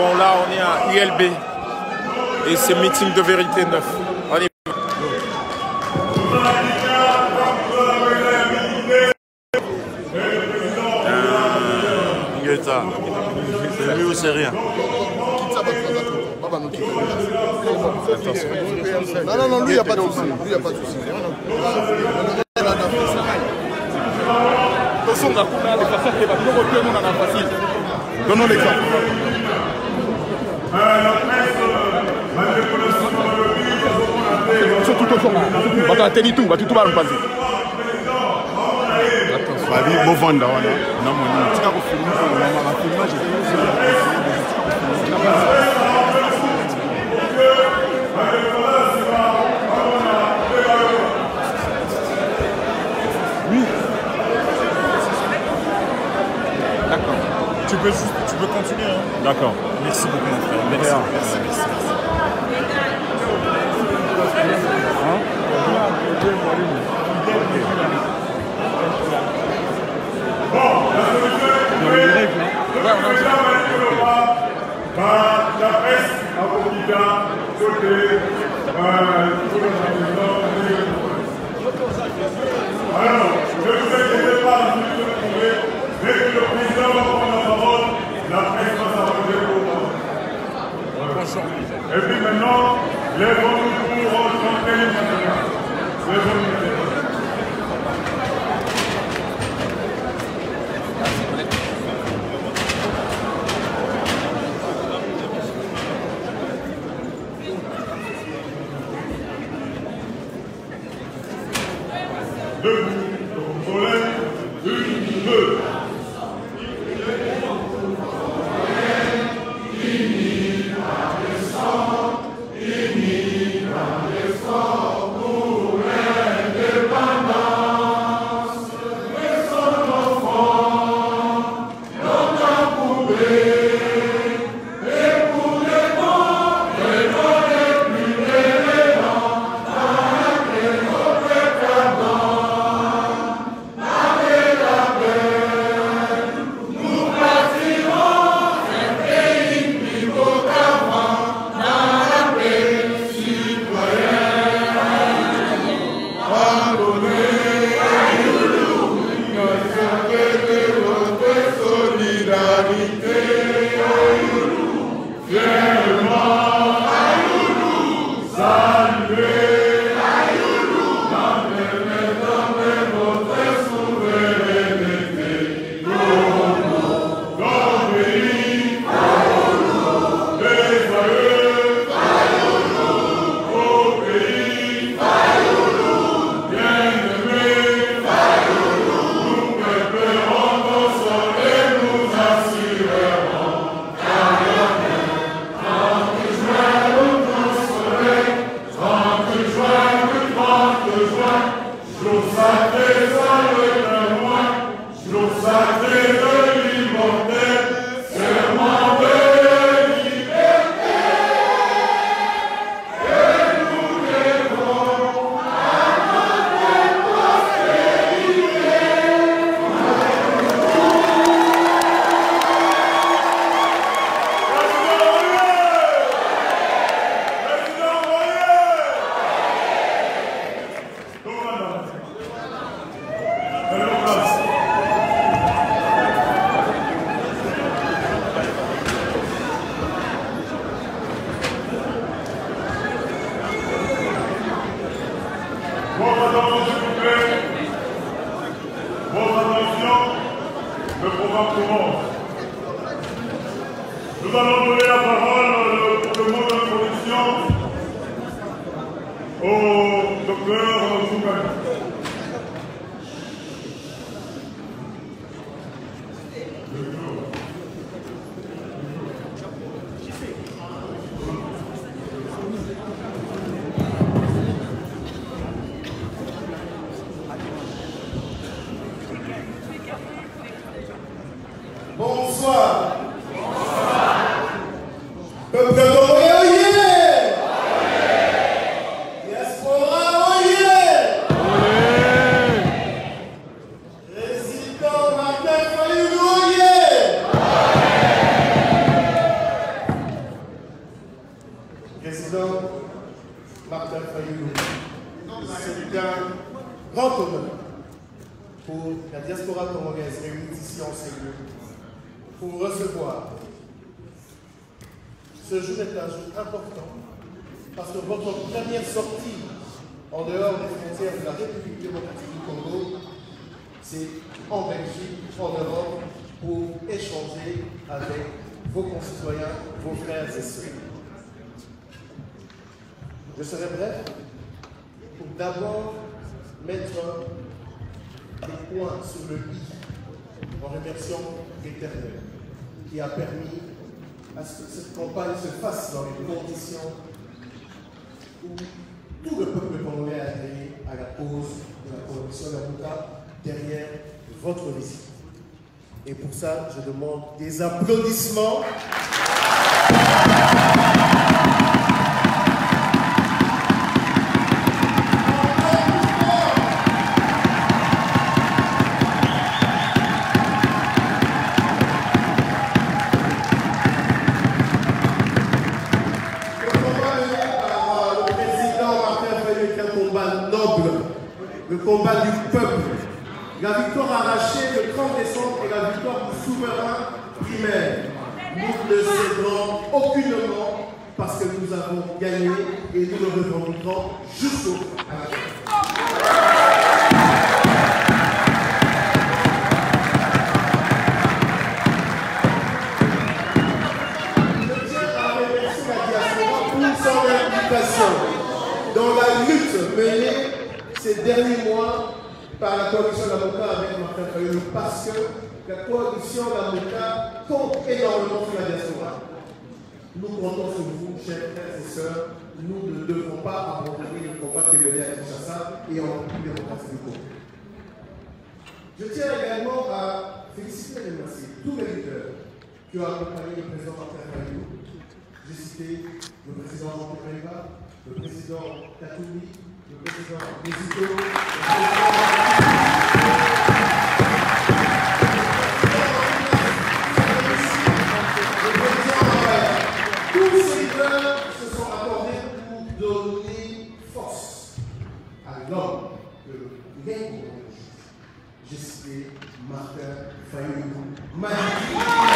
Bon, là, on est à ILB et c'est meeting de vérité 9. On y va. C'est lui ou c'est rien? Non, non, lui, il n'y a pas de souci. Lui, il n'y a pas de souci. Donnons l'exemple. Surtout tout ça. Va tenir tout, va tout va nous passer. Babi bovanda wana na moni tika ko filmer ko na ma filmage oui. D'accord. Tu peux continuer hein. D'accord. Merci beaucoup mon frère. Merci. Merci. La presse a côté alors, ne vous inquiétez pas, dès que le président va prendre la parole, la presse va s'arranger pour moi. Et puis maintenant, lèvons-nous pour chanter les matins. Lèvons-nous. Nous allons donner la parole pour le mot d'introduction au docteur Zoukani. Bonsoir. Peuple congolais, oyez! Diaspora, oyez! Résident Martin Fayulu, oyez! diaspora congolaise réunie ici en ces lieux pour recevoir. Ce jour est un jour important parce que votre première sortie en dehors des frontières de la République démocratique du Congo, c'est en Belgique, en Europe, pour échanger avec vos concitoyens, vos frères et sœurs. Je serai bref pour d'abord mettre des points sur le i en remerciant l'Éternel qui a permis à ce que cette campagne se fasse dans les conditions où tout le peuple congolais a adhéré à la cause de la coalition Lamuka derrière votre visite. Et pour ça, je demande des applaudissements. Le combat du peuple, la victoire arrachée le 30 décembre et la victoire du souverain primaire. Nous ne céderons aucunement parce que nous avons gagné et nous le revendiquerons jusqu'au bout. Je tiens à remercier la diaspora pour son implication dans la lutte menée ces derniers mois par la coalition Lamuka avec Martin Fayulu, parce que la coalition Lamuka compte énormément sur la diaspora. Nous comptons sur vous, chers frères et sœurs. Nous ne devons pas abandonner le combat qui est mené à Kinshasa et en République démocratique du Congo. Je tiens également à féliciter et remercier tous les leaders qui ont accompagné le président Martin Fayulu. J'ai cité le président Jean-Pierre Bemba, le président Katoumi, le président Mizito, le président tous ces leaders se sont accordés pour donner force à l'homme que les Congolais. J'ai cité Martin Fayulu.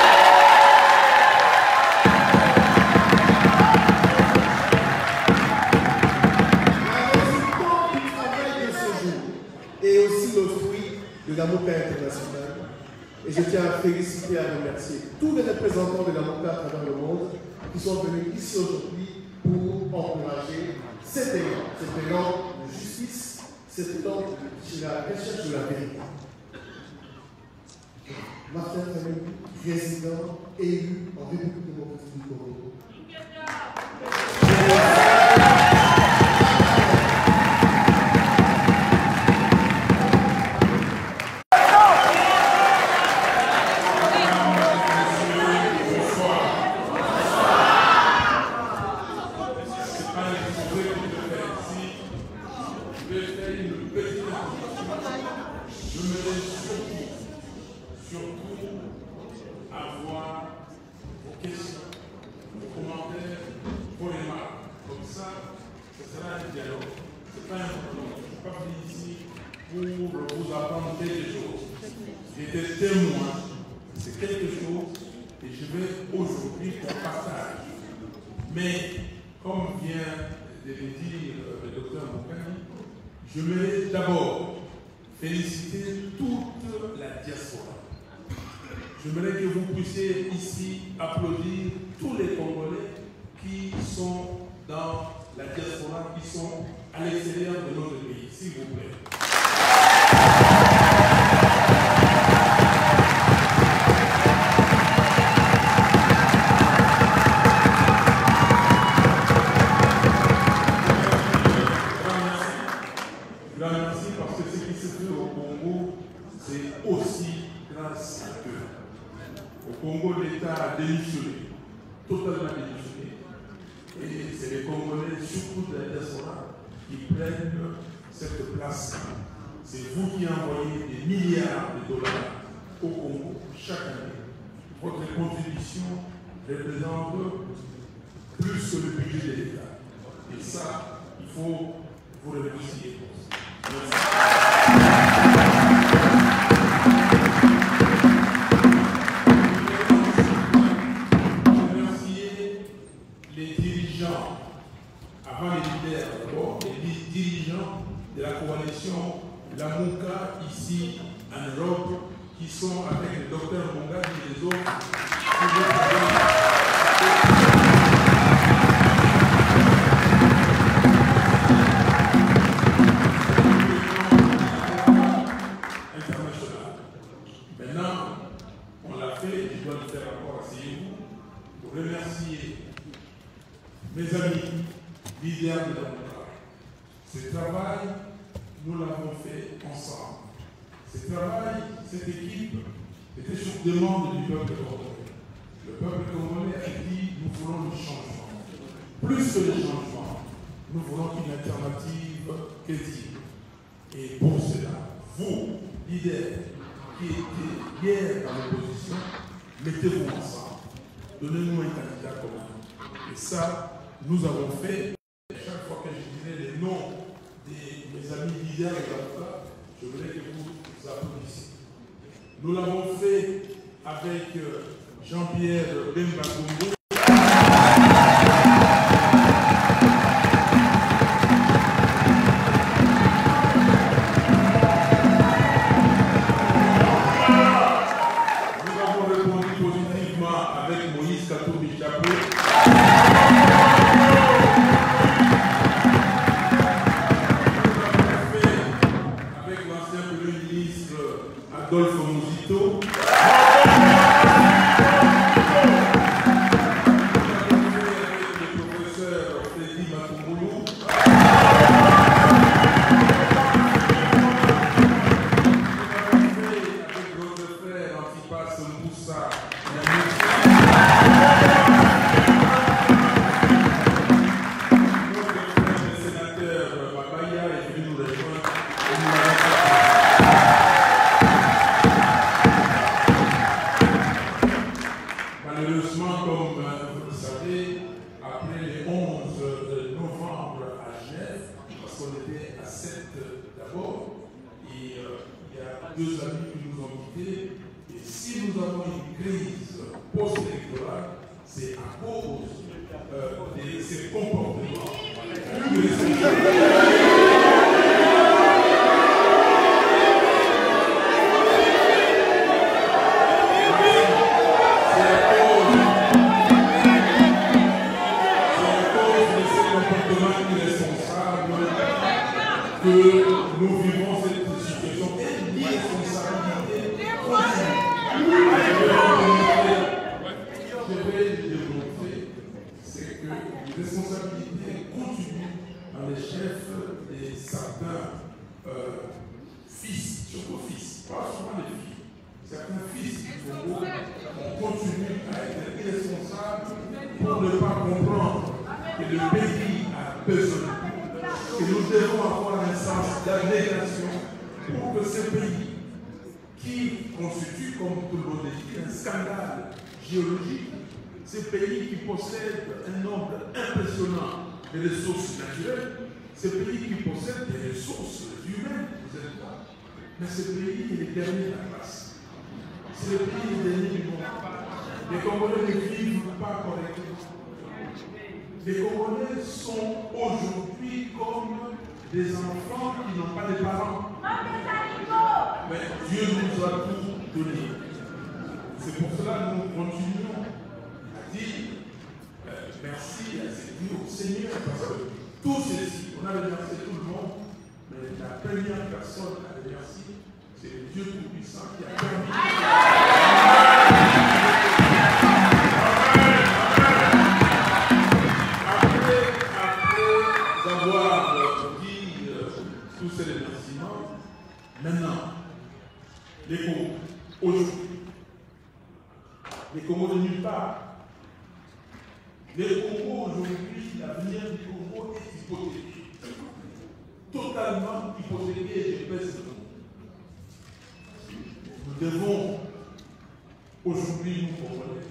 De Lamuka international. Et je tiens à féliciter et à remercier tous les représentants de Lamuka à travers le monde qui sont venus ici aujourd'hui pour encourager cet élan de justice, cet élan de la recherche de la vérité. Martin Fayulu, président élu en République démocratique du Congo. J'étais témoin, c'est quelque chose et je vais aujourd'hui qu'on partage. Mais comme vient de le dire le docteur Moukani, je voulais d'abord féliciter toute la diaspora. Je voulais que vous puissiez ici applaudir tous les Congolais qui sont dans la diaspora, qui sont à l'extérieur de notre pays, s'il vous plaît. Merci parce que ce qui se fait au Congo, c'est aussi grâce à eux. Au Congo, l'État a démissionné, totalement démissionné. Et c'est les Congolais, surtout de la diaspora, qui prennent cette place. C'est vous qui envoyez des milliards de dollars au Congo chaque année. Votre contribution représente plus que le budget de l'État. Et ça, il faut vous remercier pour ça. Merci. l'Europe, qui sont avec le docteur Monga et les autres. Maintenant, on l'a fait, je dois le faire encore, asseyez-vous, pour remercier mes amis, leaders de la montagne. Ce travail, nous l'avons fait ensemble. Ce travail, cette équipe, était sur demande du peuple congolais. Le peuple congolais a dit, nous voulons le changement. Plus que le changement, nous voulons une alternative crédible. Et pour cela, vous, leaders, qui étaient hier dans l'opposition, mettez-vous ensemble. Donnez-nous un candidat commun. Et ça, nous avons fait. Chaque fois que je dirais les noms de mes amis leaders et d'avocats, je voudrais que vous applaudissiez. Nous l'avons fait avec Jean-Pierre Bemba Congo. Nous avons répondu positivement avec Moïse Katumbi Chapé. Adolphe Mouzito. Le professeur Freddy Matumboulou. Avec notre frère Antipas Moussa. Notre frère le sénateur Babaya est venu nous rejoindre. Malheureusement, comme vous le savez, après le 11 novembre à Genève, parce qu'on était à 7 d'abord, et il y a deux amis qui nous ont quittés, et si nous avons une crise post-électorale, c'est à cause de ces comportements. Que nous vivons cette situation et l'irresponsabilité continue. Je vais le démontrer, c'est que l'irresponsabilité continue dans les chefs de certains fils, surtout fils, pas seulement les filles, certains fils du Congo on continue à être irresponsables pour ne pas comprendre que le pays a besoin. Et nous devons avoir un sens d'abnégation pour que ce pays, qui constitue, comme tout le monde dit, un scandale géologique, ce pays qui possède un nombre impressionnant de ressources naturelles, ce pays qui possède des ressources humaines, vous êtes là. Mais ce pays est le dernier de la classe. C'est le pays le dernier du monde. Les Congolais ne vivent pas correctement. Les Congolais sont aujourd'hui comme des enfants qui n'ont pas de parents. Mais Dieu nous a tout donné. C'est pour cela que nous continuons à dire merci au Seigneur, parce que tout ceci, on a remercié tout le monde, mais la première personne à remercier, c'est le Dieu Tout-Puissant qui a permis. Tous ces remerciements, maintenant, les Congos, aujourd'hui, les Congos de nulle part, les Congos aujourd'hui, l'avenir du Congo est hypothéqué, totalement hypothéqué, je pèse le mot. Nous devons aujourd'hui, nous Congolais,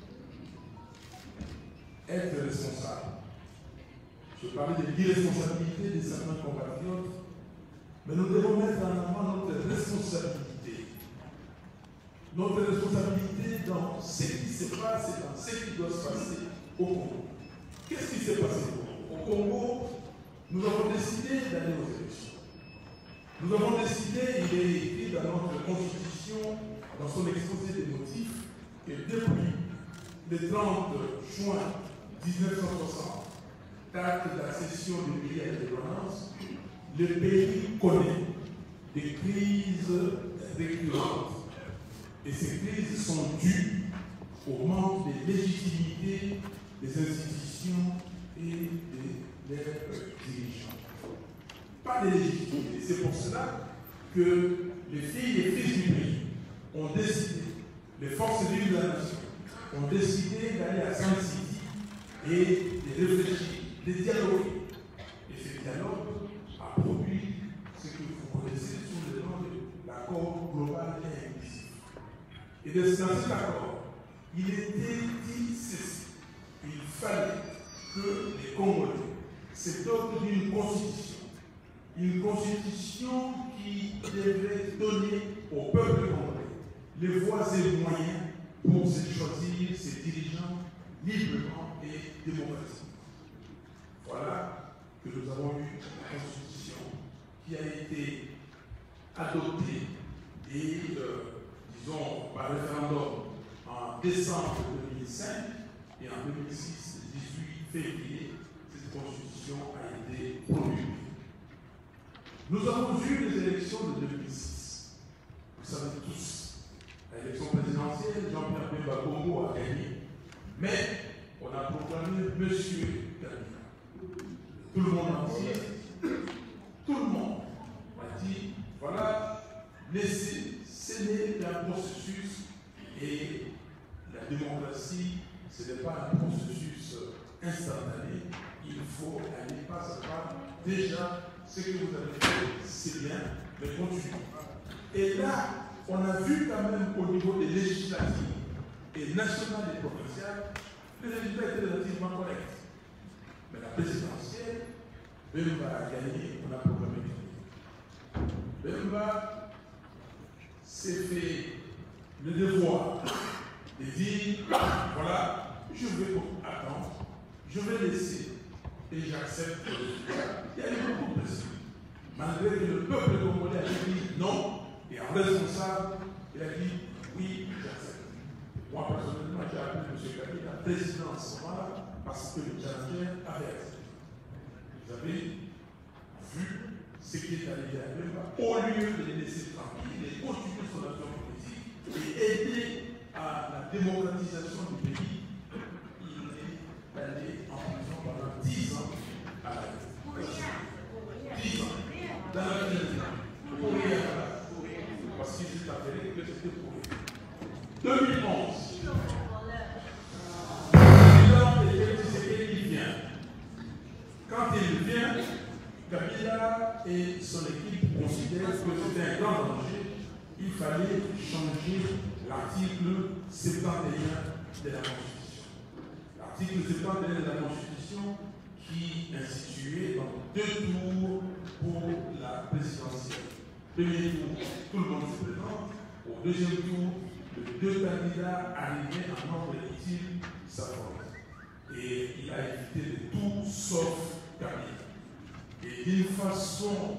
être responsables. Je parlais de l'irresponsabilité de certains compatriotes, mais nous devons mettre en avant notre responsabilité. Notre responsabilité dans ce qui se passe et dans ce qui doit se passer au Congo. Qu'est-ce qui s'est passé au Congo? Nous avons décidé d'aller aux élections. Nous avons décidé, il est écrit dans notre constitution, son exposé des motifs que depuis le 30 juin 1960, date de la cession du pays à l'indépendance, le pays connaît des crises récurrentes. Et ces crises sont dues au manque de légitimité des institutions et de leurs dirigeants. Pas de légitimité. C'est pour cela que les filles et fils du pays ont décidé, les forces vives de la nation, ont décidé d'aller à Sun City et de réfléchir, de dialoguer. Et ce dialogue a produit ce que vous connaissez sous le nom de l'accord global et inclusif. Et dans cet accord, il était dit ceci: il fallait que les Congolais se dotent d'une constitution qui devrait donner au peuple congolais les voies et moyens pour se choisir ses dirigeants librement et démocratiquement. Voilà que nous avons eu la constitution qui a été adoptée et, disons, par référendum en décembre 2005 et en 2006, le 18 février, cette constitution a été promulguée. Nous avons eu les élections de 2006. Vous savez tous, l'élection présidentielle, Jean-Pierre Bemba Congo a gagné. Mais on a proclamé M. Kabila. Tout le monde entier, tout le monde a dit, voilà, laissez scéner un processus, et la démocratie, ce n'est pas un processus instantané, il faut aller pas à pas. Déjà, ce que vous avez fait, c'est bien, mais continuez. Et là, on a vu quand même au niveau des législatives et nationales et provinciales, les résultats étaient relativement corrects. Mais la présidentielle, Bemba a gagné, on a proclamé gagné. Bemba s'est fait le devoir de dire, voilà, je vais attendre, je vais laisser et j'accepte le résultat. Il y a eu beaucoup de pression. Malgré que le peuple congolais a dit non, et en responsable, il a dit oui, j'accepte. Moi, personnellement, j'ai appelé M. Kabila président à ce moment-là parce que le challenger avait accepté. Vous avez vu ce qui est arrivé à Bemba. Au lieu de les laisser tranquilles, de continuer son action politique et aider à la démocratisation du pays, il est allé en prison pendant 10 ans à la vie. 10 ans. Dans la vie, pour rien. Parce qu'il s'est avéré que c'était pour rien. 2011. Il vient. Quand il vient, Kabila et son équipe considèrent que c'était un grand danger. Il fallait changer l'article 71 de la Constitution. L'article 71 de la Constitution qui instituait donc 2 tours pour la présidentielle. Premier tour, tout le monde se présente. Au deuxième tour, les 2 candidats arrivaient en nombre utile s'affrontent. Et il a évité de tout sauf Kabila. Et d'une façon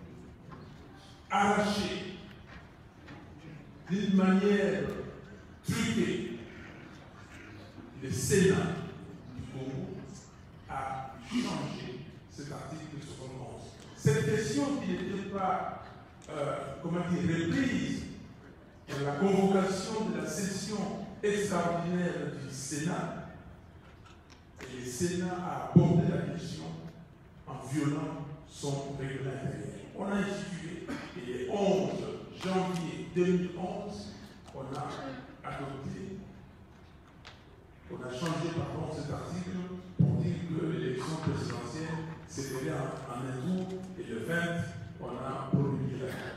arrachée, d'une manière truquée, le Sénat du Congo a changé cet article 71. Cette question qui n'était pas, reprise dans la convocation de la session extraordinaire du Sénat, et le Sénat a abordé la question en violant son règlement intérieur. On a institué, et le 11 janvier 2011, on a adopté, on a changé cet article pour dire que l'élection présidentielle s'est faite en un tour, et le 20, on a promulgué la loi.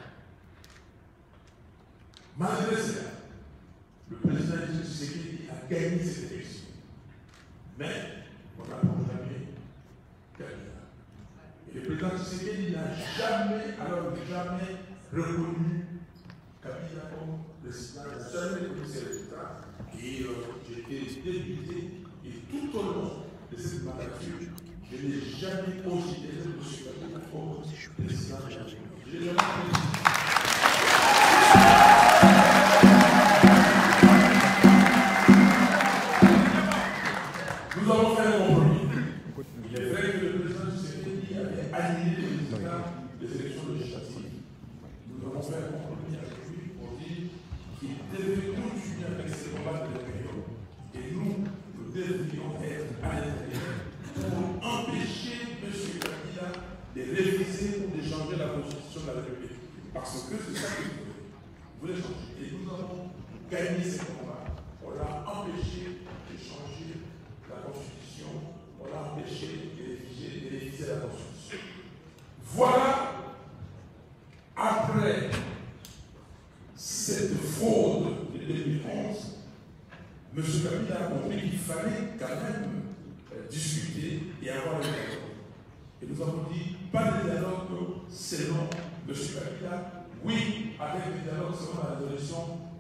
Malgré cela, le président Tshisekedi a gagné cette élection. Mais on a proclamé Kabila. Et le président Tshisekedi n'a jamais reconnu Kabila comme président. Il n'a jamais reconnu ses résultats. Et j'ai été député. Et tout au long de cette mandature, je n'ai jamais considéré M. Kabila comme président. Je n'ai jamais considéré. gagné ce combat. On l'a empêché de changer la Constitution, on l'a empêché de réviser la Constitution. Voilà, après cette fraude de 2011, M. Kabila a compris qu'il fallait quand même discuter et avoir un dialogue. Et nous avons dit, pas de dialogue selon M. Kabila, oui, avec le dialogue selon la résolution